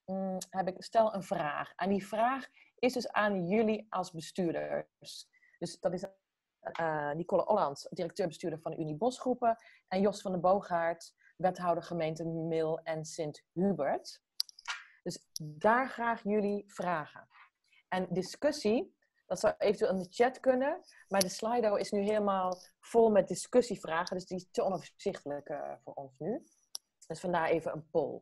stel een vraag. En die vraag is dus aan jullie als bestuurders. Dus dat is Nicole Ollands, directeur-bestuurder van de Unie Bosgroepen. En Jos van den Boogaard, wethouder gemeente Mil en Sint-Hubert. Dus daar graag jullie vragen. En discussie, dat zou eventueel in de chat kunnen. Maar de Slido is nu helemaal vol met discussievragen. Dus die is te onoverzichtelijk voor ons nu. Dus vandaar even een poll.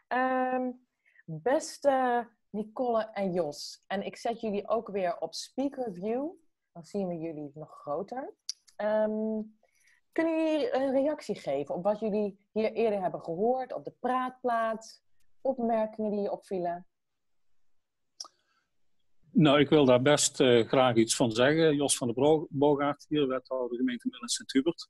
Beste Nicole en Jos. En ik zet jullie ook weer op speaker view. Dan zien we jullie nog groter. Kunnen jullie een reactie geven op wat jullie hier eerder hebben gehoord? Op de praatplaat? Opmerkingen die je opvielen? Nou, ik wil daar best graag iets van zeggen. Jos van den Boogaard hier, wethouder gemeente Mil en Sint-Hubert.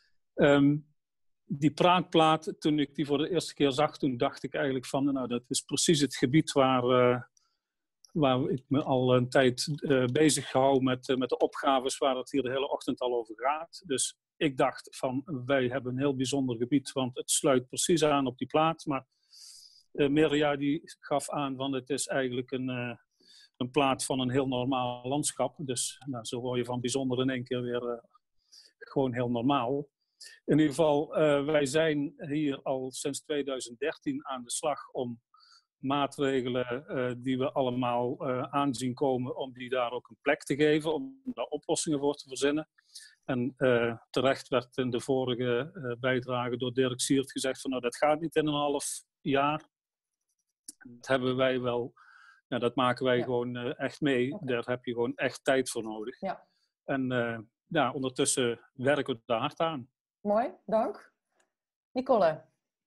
Die praatplaat, toen ik die voor de eerste keer zag, toen dacht ik eigenlijk van, nou, dat is precies het gebied waar ik me al een tijd bezig hou met de opgaves waar het hier de hele ochtend al over gaat. Dus ik dacht van, wij hebben een heel bijzonder gebied, want het sluit precies aan op die plaat. Maar Mirja die gaf aan van, het is eigenlijk een plaat van een heel normaal landschap. Dus nou, zo word je van bijzonder in één keer weer gewoon heel normaal. In ieder geval, wij zijn hier al sinds 2013 aan de slag om maatregelen die we allemaal aanzien komen, om die daar ook een plek te geven, om daar oplossingen voor te verzinnen. En terecht werd in de vorige bijdrage door Dirk Siert gezegd van, nou, dat gaat niet in een half jaar. Dat hebben wij wel, ja, dat maken wij gewoon echt mee. Okay. Daar heb je gewoon echt tijd voor nodig. Ja. En ja, ondertussen werken we daar hard aan. Mooi, dank. Nicole?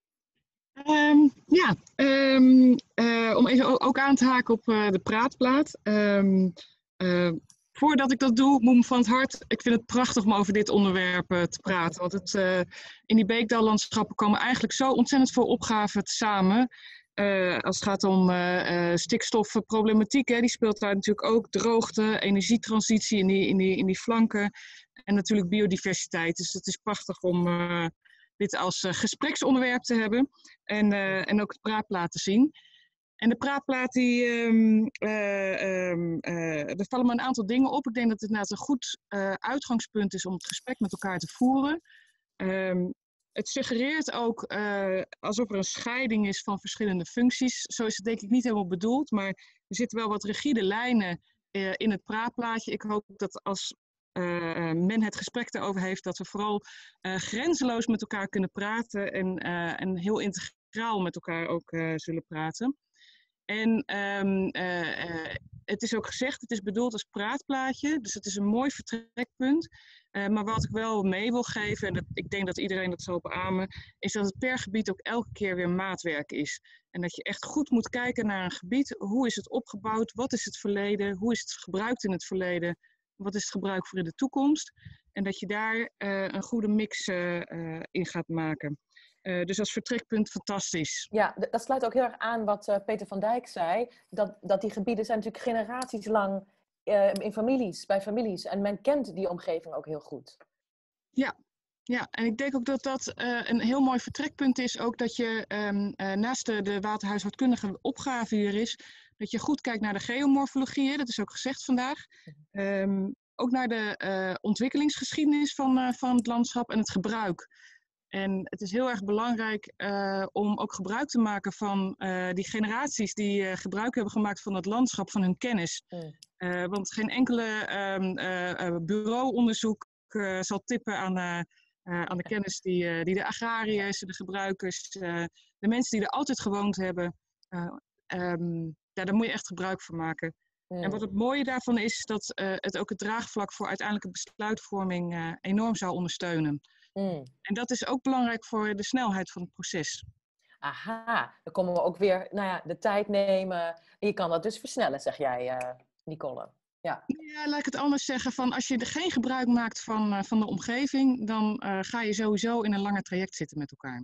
Om even ook aan te haken op de praatplaat. Voordat ik dat doe, moet me van het hart. Ik vind het prachtig om over dit onderwerp te praten. Want in die beekdallandschappen komen eigenlijk zo ontzettend veel opgaven samen. Als het gaat om stikstofproblematiek, die speelt daar natuurlijk ook. Droogte, energietransitie in die flanken. En natuurlijk biodiversiteit. Dus het is prachtig om dit als gespreksonderwerp te hebben. En ook de praatplaat te zien. En de praatplaat, er vallen me een aantal dingen op. Ik denk dat het inderdaad een goed uitgangspunt is om het gesprek met elkaar te voeren. Het suggereert ook alsof er een scheiding is van verschillende functies. Zo is het denk ik niet helemaal bedoeld. Maar er zitten wel wat rigide lijnen in het praatplaatje. Ik hoop dat als men het gesprek erover heeft, dat we vooral grenzeloos met elkaar kunnen praten en heel integraal met elkaar ook zullen praten. En het is ook gezegd, het is bedoeld als praatplaatje, dus het is een mooi vertrekpunt. Maar wat ik wel mee wil geven, en ik denk dat iedereen dat zal beamen, is dat het per gebied ook elke keer weer maatwerk is. En dat je echt goed moet kijken naar een gebied. Hoe is het opgebouwd? Wat is het verleden? Hoe is het gebruikt in het verleden? Wat is het gebruik voor in de toekomst? En dat je daar een goede mix in gaat maken. Dus als vertrekpunt fantastisch. Ja, dat sluit ook heel erg aan wat Peter van Dijk zei. Dat die gebieden zijn natuurlijk generaties lang bij families. En men kent die omgeving ook heel goed. Ja, en ik denk ook dat dat een heel mooi vertrekpunt is. Ook dat je naast de waterhuishoudkundige opgave hier is, dat je goed kijkt naar de geomorfologie. Dat is ook gezegd vandaag. Ook naar de ontwikkelingsgeschiedenis van het landschap en het gebruik. En het is heel erg belangrijk om ook gebruik te maken van die generaties die gebruik hebben gemaakt van het landschap, van hun kennis. Want geen enkele bureauonderzoek zal tippen aan de kennis die de agrariërs, de gebruikers, de mensen die er altijd gewoond hebben. Daar moet je echt gebruik van maken. En wat het mooie daarvan is, dat het ook het draagvlak voor uiteindelijke besluitvorming enorm zou ondersteunen. En dat is ook belangrijk voor de snelheid van het proces. Aha, dan komen we ook weer de tijd nemen. En je kan dat dus versnellen, zeg jij, Nicole. Ja, laat ik het anders zeggen. Als je er geen gebruik maakt van de omgeving, dan ga je sowieso in een langer traject zitten met elkaar.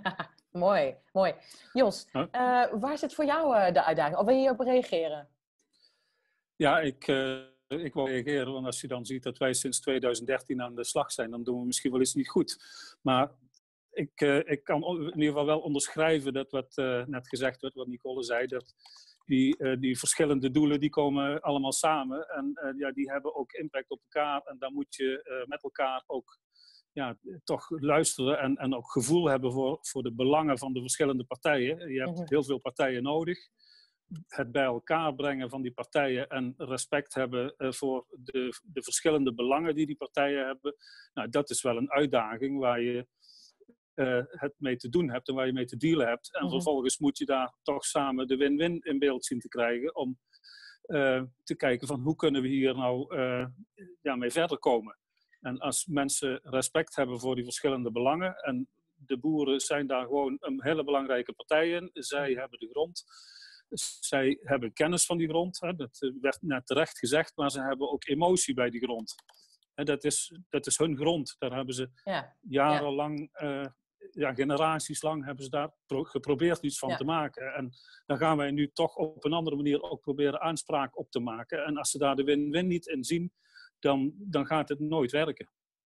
Mooi. Jos, waar zit voor jou de uitdaging? Of wil je hierop reageren? Ja, ik wil reageren, want als je dan ziet dat wij sinds 2013 aan de slag zijn, dan doen we misschien wel iets niet goed. Maar ik kan in ieder geval wel onderschrijven dat wat net gezegd werd, wat Nicole zei, dat die verschillende doelen die komen allemaal samen en die hebben ook impact op elkaar en dan moet je met elkaar ook toch luisteren en ook gevoel hebben voor de belangen van de verschillende partijen. Je hebt heel veel partijen nodig. Het bij elkaar brengen van die partijen en respect hebben voor de verschillende belangen die partijen hebben. Nou, dat is wel een uitdaging waar je het mee te doen hebt en waar je mee te dealen hebt. En vervolgens moet je daar toch samen de win-win in beeld zien te krijgen om te kijken van hoe kunnen we hier nou mee verder komen. En als mensen respect hebben voor die verschillende belangen en de boeren zijn daar gewoon een hele belangrijke partij in. Zij hebben de grond. Zij hebben kennis van die grond. Hè. Dat werd net terecht gezegd, maar ze hebben ook emotie bij die grond. Hè, dat is hun grond. Daar hebben ze jarenlang, generaties lang hebben ze daar geprobeerd iets van te maken. En dan gaan wij nu toch op een andere manier ook proberen aanspraak op te maken. En als ze daar de win-win niet in zien, dan gaat het nooit werken.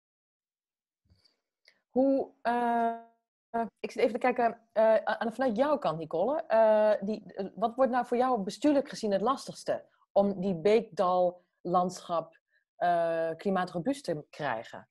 Ik zit even te kijken, vanuit jouw kant, Nicole. Wat wordt nou voor jou bestuurlijk gezien het lastigste om die beekdallandschap klimaatrobuust te krijgen?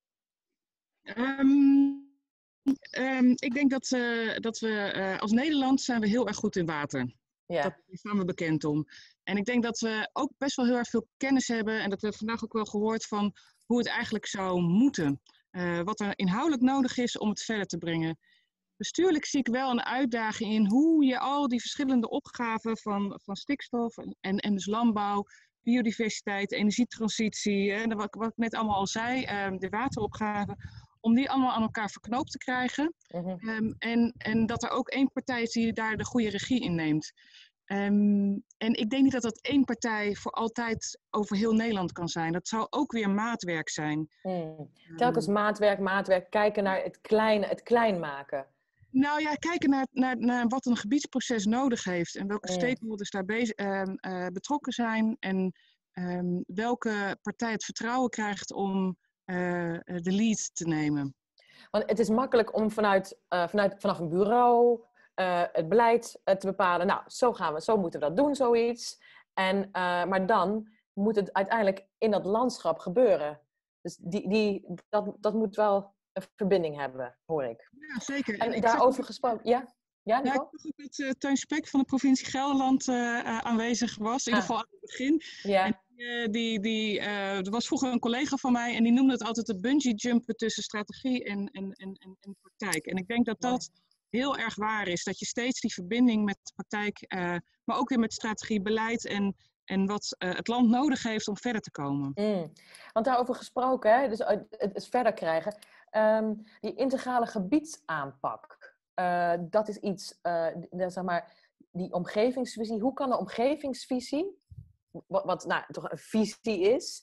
Ik denk dat we als Nederland zijn we heel erg goed in water. Ja. Daar staan we bekend om. En ik denk dat we ook best wel heel erg veel kennis hebben. En dat we vandaag ook wel gehoord van hoe het eigenlijk zou moeten. Wat er inhoudelijk nodig is om het verder te brengen. Bestuurlijk zie ik wel een uitdaging in hoe je al die verschillende opgaven van stikstof en dus landbouw, biodiversiteit, energietransitie, en wat ik net allemaal al zei, de wateropgave, om die allemaal aan elkaar verknoopt te krijgen. En dat er ook één partij is die daar de goede regie in neemt. En ik denk niet dat één partij voor altijd over heel Nederland kan zijn. Dat zou ook weer maatwerk zijn. Telkens maatwerk, kijken naar het klein maken. Nou ja, kijken naar wat een gebiedsproces nodig heeft. En welke stakeholders daar betrokken zijn. En welke partij het vertrouwen krijgt om de lead te nemen. Want het is makkelijk om vanaf een bureau het beleid te bepalen. Nou, zo moeten we dat doen, zoiets. Maar dan moet het uiteindelijk in dat landschap gebeuren. Dus dat moet wel een verbinding hebben, hoor ik. Ja, zeker. En daarover gesproken, ja? Ja, ik zag ook dat Teun Spek van de provincie Gelderland aanwezig was. In ieder geval aan het begin. Ja. En er was vroeger een collega van mij en die noemde het altijd de bungee jumpen tussen strategie en praktijk. En ik denk dat dat heel erg waar is. Dat je steeds die verbinding met de praktijk, maar ook weer met strategie, beleid en wat het land nodig heeft om verder te komen. Want daarover gesproken, hè, dus het verder krijgen. Die integrale gebiedsaanpak. Dat is iets, zeg maar, die omgevingsvisie. Hoe kan de omgevingsvisie, wat toch een visie is,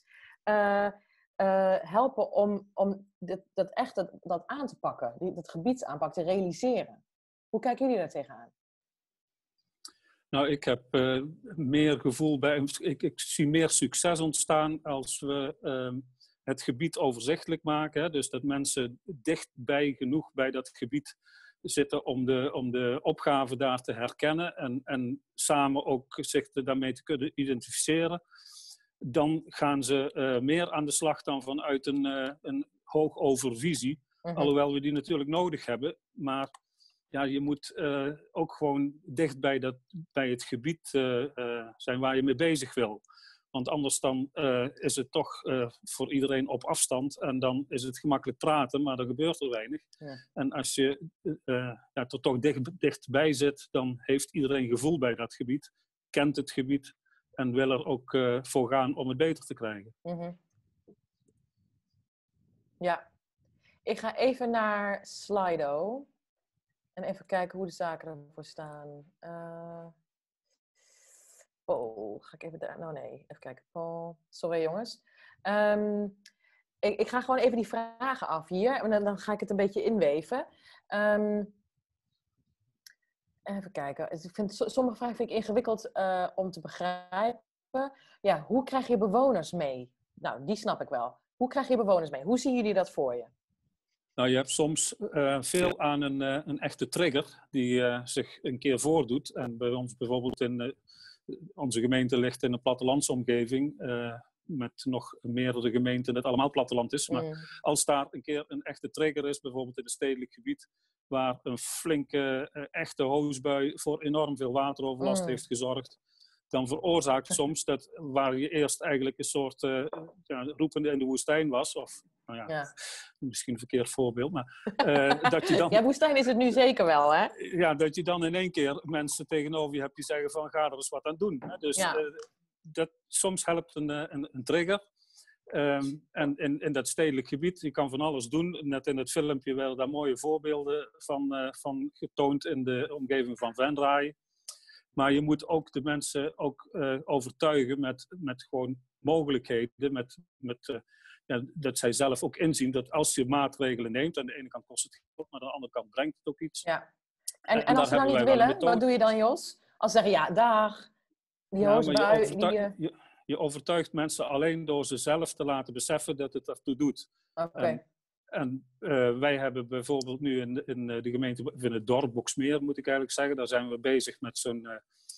helpen om dat aan te pakken, dat gebiedsaanpak te realiseren? Hoe kijken jullie daar tegenaan? Nou, ik heb meer gevoel bij. Ik zie meer succes ontstaan als we het gebied overzichtelijk maken. Hè? Dus dat mensen dichtbij genoeg bij dat gebied zitten om de opgave daar te herkennen en samen ook zich daarmee te kunnen identificeren. Dan gaan ze meer aan de slag dan vanuit een hoogovervisie. Alhoewel we die natuurlijk nodig hebben. Maar ja, je moet ook gewoon dicht bij het gebied zijn waar je mee bezig wil. Want anders dan is het toch voor iedereen op afstand. En dan is het gemakkelijk praten, maar er gebeurt er weinig. Ja. En als je er toch dichtbij zit, dan heeft iedereen gevoel bij dat gebied. Kent het gebied en wil er ook voor gaan om het beter te krijgen. Ja. Ik ga even naar Slido. En even kijken hoe de zaken ervoor staan. Ga ik even daar... even kijken. Sorry jongens. Ik ga gewoon even die vragen af hier. En dan ga ik het een beetje inweven. Even kijken. Ik vind, sommige vragen vind ik ingewikkeld om te begrijpen. Ja, hoe krijg je bewoners mee? Nou, die snap ik wel. Hoe krijg je bewoners mee? Hoe zien jullie dat voor je? Nou, je hebt soms veel aan een echte trigger die zich een keer voordoet. En bij ons bijvoorbeeld onze gemeente ligt in een plattelandsomgeving met nog meerdere gemeenten dat allemaal platteland is. Maar als daar een keer een echte trigger is, bijvoorbeeld in een stedelijk gebied, waar een flinke, echte hoosbui voor enorm veel wateroverlast heeft gezorgd, dan veroorzaakt soms dat waar je eerst eigenlijk een soort roepende in de woestijn was, of nou ja, misschien een verkeerd voorbeeld, maar dat je dan... Ja, woestijn is het nu zeker wel, hè? Ja, dat je dan in één keer mensen tegenover je hebt die zeggen van ga er eens wat aan doen. Hè? Dus soms helpt een trigger. En in dat stedelijk gebied, je kan van alles doen. Net in het filmpje werden daar mooie voorbeelden van getoond in de omgeving van Venray. Maar je moet ook de mensen overtuigen met gewoon mogelijkheden. Dat zij zelf ook inzien dat als je maatregelen neemt, aan de ene kant kost het geld, maar aan de andere kant brengt het ook iets. Ja. En als ze nou niet willen, wat doe je dan, Jos? Als ze zeggen, ja, dag, die hoosbui... Je overtuigt mensen alleen door ze zelf te laten beseffen dat het ertoe doet. Okay. En wij hebben bijvoorbeeld nu in de gemeente, in het dorp Boxmeer moet ik eigenlijk zeggen, daar zijn we bezig met zo'n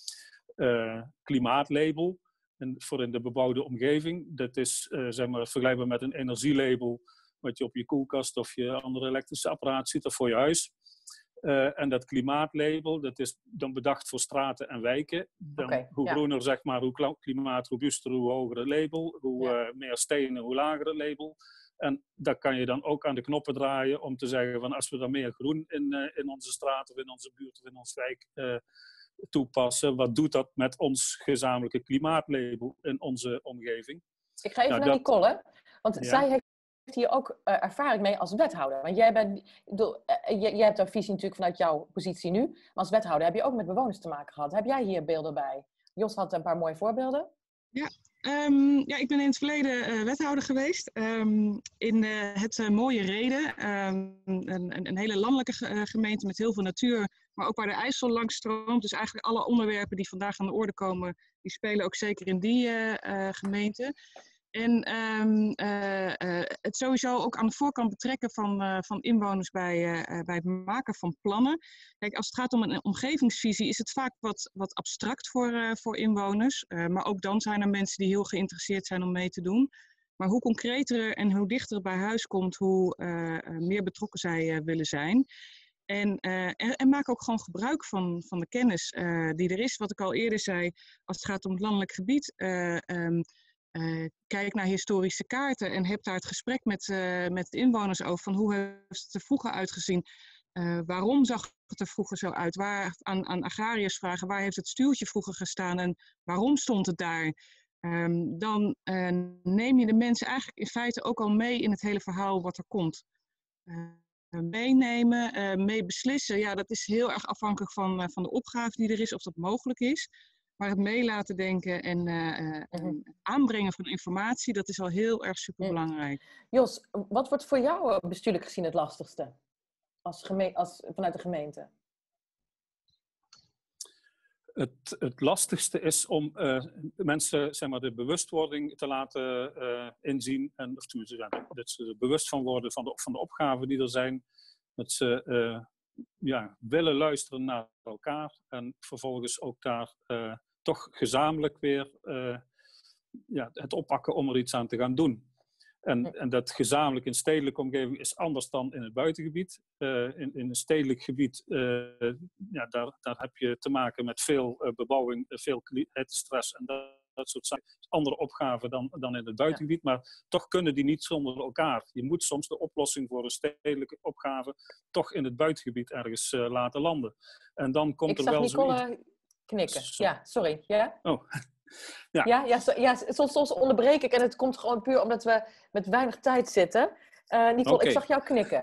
klimaatlabel voor in de bebouwde omgeving. Dat is zeg maar vergelijkbaar met een energielabel wat je op je koelkast of je andere elektrische apparaat ziet of voor je huis. En dat klimaatlabel, dat is dan bedacht voor straten en wijken. Hoe groener, zeg maar, hoe klimaatrobuuster, hoe hoger het label. Hoe meer stenen, hoe lager het label. En daar kan je dan ook aan de knoppen draaien om te zeggen van als we dan meer groen in onze straat of in onze buurt of in onze wijk toepassen, wat doet dat met ons gezamenlijke klimaatlabel in onze omgeving? Ik ga even naar Nicole, want zij heeft hier ook ervaring mee als wethouder. Want jij hebt een visie natuurlijk vanuit jouw positie nu, maar als wethouder heb je ook met bewoners te maken gehad. Heb jij hier beelden bij? Jos had een paar mooie voorbeelden. Ja, ik ben in het verleden wethouder geweest in het mooie Rheden. Een hele landelijke gemeente met heel veel natuur, maar ook waar de IJssel langs stroomt. Dus eigenlijk alle onderwerpen die vandaag aan de orde komen, die spelen ook zeker in die gemeente. En het sowieso ook aan de voorkant betrekken van inwoners bij het maken van plannen. Kijk, als het gaat om een omgevingsvisie is het vaak wat abstract voor inwoners. Maar ook dan zijn er mensen die heel geïnteresseerd zijn om mee te doen. Maar hoe concreter en hoe dichter het bij huis komt, hoe meer betrokken zij willen zijn. En maak ook gewoon gebruik van de kennis die er is. Wat ik al eerder zei, als het gaat om het landelijk gebied... kijk naar historische kaarten en heb daar het gesprek met de inwoners over van hoe heeft het er vroeger uitgezien. Waarom zag het er vroeger zo uit? Aan agrariërs vragen waar heeft het stuurtje vroeger gestaan en waarom stond het daar? Dan neem je de mensen eigenlijk in feite ook al mee in het hele verhaal wat er komt. Meenemen, mee beslissen, ja, dat is heel erg afhankelijk van de opgave die er is, of dat mogelijk is. Maar het mee laten denken en aanbrengen van informatie, dat is al heel erg superbelangrijk. Jos, wat wordt voor jou bestuurlijk gezien het lastigste vanuit de gemeente? Het lastigste is om mensen zeg maar, de bewustwording te laten inzien. Of tenminste, dat ze er bewust van worden van de opgaven die er zijn. Dat ze willen luisteren naar elkaar. En vervolgens ook daar toch gezamenlijk weer het oppakken om er iets aan te gaan doen. En dat gezamenlijk in stedelijke omgeving is anders dan in het buitengebied. In een stedelijk gebied, daar heb je te maken met veel bebouwing, veel hittestress en dat soort zaken. Andere opgaven dan in het buitengebied, maar toch kunnen die niet zonder elkaar. Je moet soms de oplossing voor een stedelijke opgave toch in het buitengebied ergens laten landen. En dan komt er wel zoiets... Ik zag Nicole knikken. Ja, sorry. Ja? Oh. Soms onderbreek ik en het komt gewoon puur omdat we met weinig tijd zitten. Nicole, Ik zag jou knikken.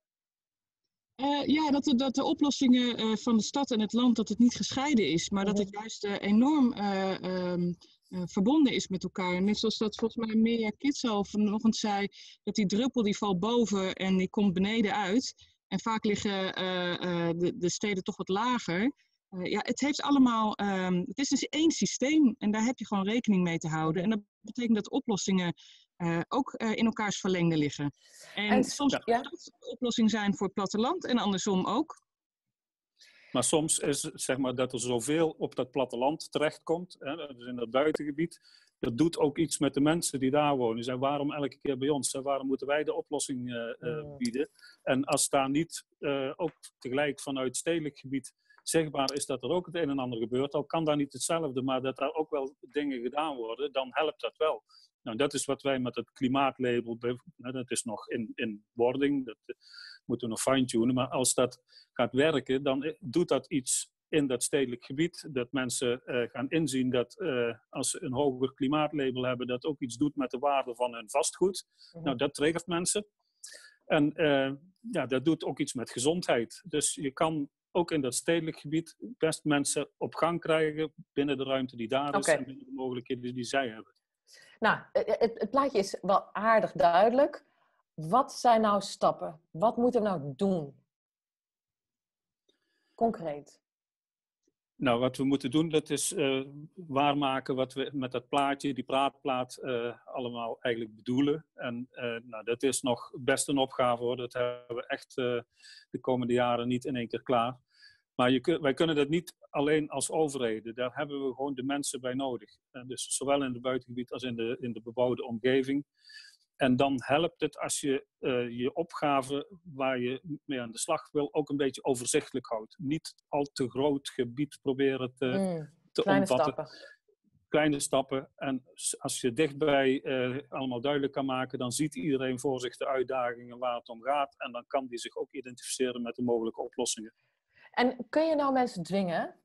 Dat de oplossingen van de stad en het land, dat het niet gescheiden is, maar dat het juist enorm verbonden is met elkaar. Net zoals dat volgens mij Mirja Kitsal vanochtend zei, dat die druppel die valt boven en die komt beneden uit. En vaak liggen de steden toch wat lager. Het heeft allemaal, het is dus één systeem en daar heb je gewoon rekening mee te houden. En dat betekent dat oplossingen ook in elkaars verlengde liggen. En soms kan dat een oplossing zijn voor het platteland en andersom ook. Maar soms is zeg maar, dat er zoveel op dat platteland terechtkomt, dus in dat buitengebied, dat doet ook iets met de mensen die daar wonen. Die zeggen, waarom elke keer bij ons? Waarom moeten wij de oplossing bieden? En als daar niet ook tegelijk vanuit stedelijk gebied zichtbaar is dat er ook het een en ander gebeurt, al kan daar niet hetzelfde, maar dat daar ook wel dingen gedaan worden, dan helpt dat wel. Nou, dat is wat wij met het klimaatlabel, dat is nog in wording, dat moeten we nog fine-tunen, maar als dat gaat werken, dan doet dat iets in dat stedelijk gebied, dat mensen gaan inzien dat als ze een hoger klimaatlabel hebben, dat ook iets doet met de waarde van hun vastgoed. Nou, dat triggert mensen. En dat doet ook iets met gezondheid. Dus je kan ook in dat stedelijk gebied best mensen op gang krijgen binnen de ruimte die daar is en binnen de mogelijkheden die zij hebben. Nou, het plaatje is wel aardig duidelijk. Wat zijn nou stappen? Wat moeten we nou doen? Concreet. Nou, wat we moeten doen, dat is waarmaken wat we met dat plaatje, die praatplaat, allemaal eigenlijk bedoelen. En dat is nog best een opgave hoor. Dat hebben we echt de komende jaren niet in één keer klaar. Maar wij kunnen dat niet alleen als overheden. Daar hebben we gewoon de mensen bij nodig. Dus zowel in het buitengebied als in de bebouwde omgeving. En dan helpt het als je je opgave waar je mee aan de slag wil ook een beetje overzichtelijk houdt. Niet al te groot gebied proberen te kleine omvatten. Stappen. Kleine stappen. En als je dichtbij allemaal duidelijk kan maken, dan ziet iedereen voor zich de uitdagingen waar het om gaat. En dan kan die zich ook identificeren met de mogelijke oplossingen. En kun je nou mensen dwingen?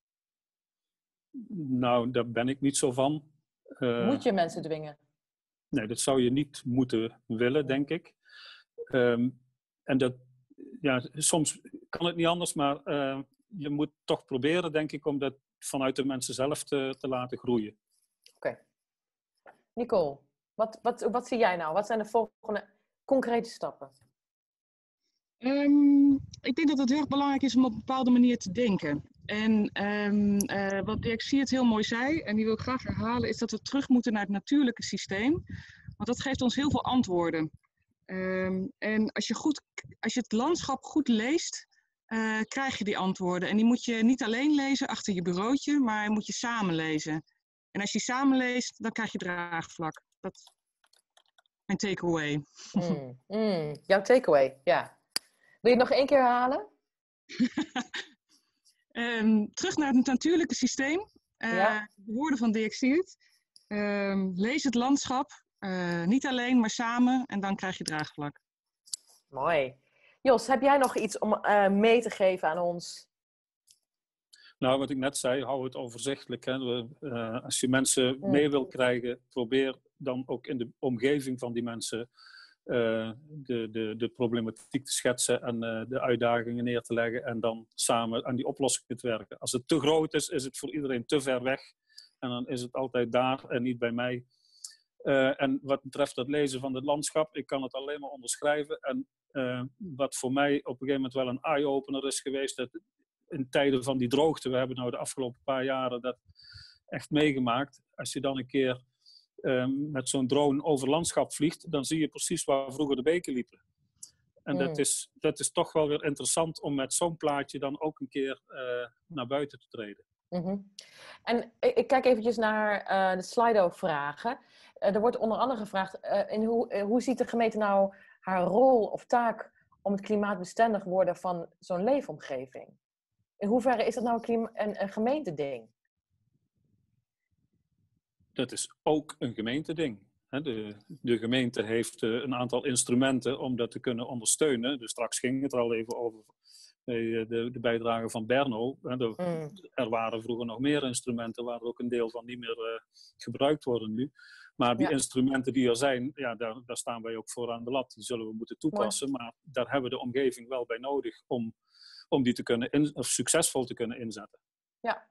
Nou, daar ben ik niet zo van. Moet je mensen dwingen? Nee, dat zou je niet moeten willen, denk ik. En dat, soms kan het niet anders, maar je moet toch proberen, denk ik, om dat vanuit de mensen zelf te laten groeien. Oké. Nicole, wat zie jij nou? Wat zijn de volgende concrete stappen? Ik denk dat het heel erg belangrijk is om op een bepaalde manier te denken. En wat Dirk Siert heel mooi zei, en die wil ik graag herhalen, is dat we terug moeten naar het natuurlijke systeem. Want dat geeft ons heel veel antwoorden. En als je het landschap goed leest, krijg je die antwoorden. En die moet je niet alleen lezen achter je bureautje, maar moet je samen lezen. En als je samen leest, dan krijg je draagvlak. Dat is mijn takeaway. Jouw takeaway, ja. Wil je het nog één keer herhalen? Terug naar het natuurlijke systeem. De woorden van Dirk Siert. Lees het landschap. Niet alleen, maar samen. En dan krijg je draagvlak. Mooi. Jos, heb jij nog iets om mee te geven aan ons? Nou, wat ik net zei, hou het overzichtelijk. Hè. Als je mensen mee wil krijgen, probeer dan ook in de omgeving van die mensen de problematiek te schetsen en de uitdagingen neer te leggen en dan samen aan die oplossingen te werken. Als het te groot is, is het voor iedereen te ver weg en dan is het altijd daar en niet bij mij. En wat betreft het lezen van het landschap, ik kan het alleen maar onderschrijven. En wat voor mij op een gegeven moment wel een eye-opener is geweest, dat in tijden van die droogte, we hebben nou de afgelopen paar jaren dat echt meegemaakt. Als je dan een keer met zo'n drone over landschap vliegt, dan zie je precies waar vroeger de beken liepen. En dat is toch wel weer interessant om met zo'n plaatje dan ook een keer naar buiten te treden. En ik kijk eventjes naar de Slido-vragen. Er wordt onder andere gevraagd, hoe ziet de gemeente nou haar rol of taak om het klimaatbestendig worden van zo'n leefomgeving? In hoeverre is dat nou een gemeenteding? Dat is ook een gemeenteding. De gemeente heeft een aantal instrumenten om dat te kunnen ondersteunen. Dus straks ging het er al even over de bijdrage van Berno. Er waren vroeger nog meer instrumenten waar ook een deel van niet meer gebruikt worden nu. Maar die instrumenten die er zijn, daar staan wij ook voor aan de lat. Die zullen we moeten toepassen. Maar daar hebben we de omgeving wel bij nodig om die te kunnen succesvol te kunnen inzetten. Ja.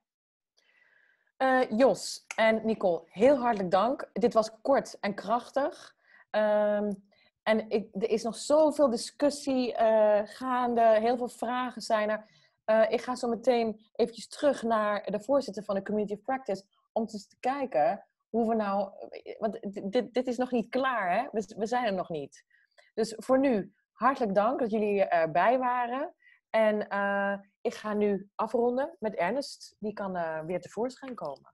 Jos en Nicole, heel hartelijk dank. Dit was kort en krachtig. En er is nog zoveel discussie gaande. Heel veel vragen zijn er. Ik ga zo meteen eventjes terug naar de voorzitter van de Community of Practice om te kijken hoe we nou... Want dit is nog niet klaar, hè? We zijn er nog niet. Dus voor nu, hartelijk dank dat jullie erbij waren. En ik ga nu afronden met Ernest. Die kan weer tevoorschijn komen.